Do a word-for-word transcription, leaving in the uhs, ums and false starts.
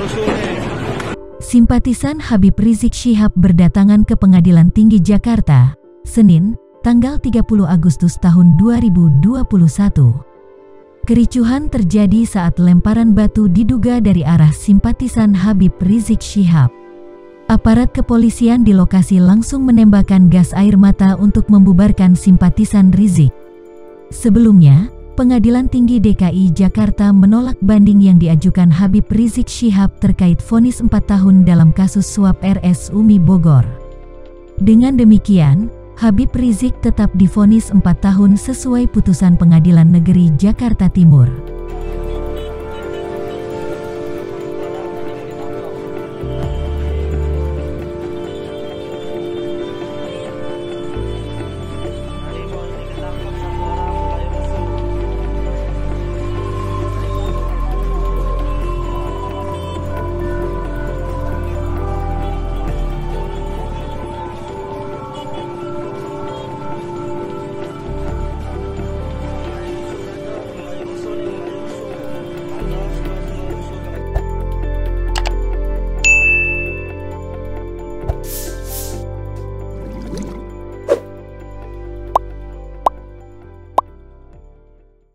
Simpatisan Habib Rizik Syihab berdatangan ke Pengadilan Tinggi Jakarta, Senin, tanggal tiga puluh Agustus tahun dua ribu dua puluh satu. Kericuhan terjadi saat lemparan batu diduga dari arah simpatisan Habib Rizik Syihab. Aparat kepolisian di lokasi langsung menembakkan gas air mata untuk membubarkan simpatisan Rizik. Sebelumnya, Pengadilan Tinggi D K I Jakarta menolak banding yang diajukan Habib Rizik Syihab terkait vonis empat tahun dalam kasus suap R S U M I Bogor. Dengan demikian, Habib Rizik tetap divonis empat tahun sesuai putusan Pengadilan Negeri Jakarta Timur.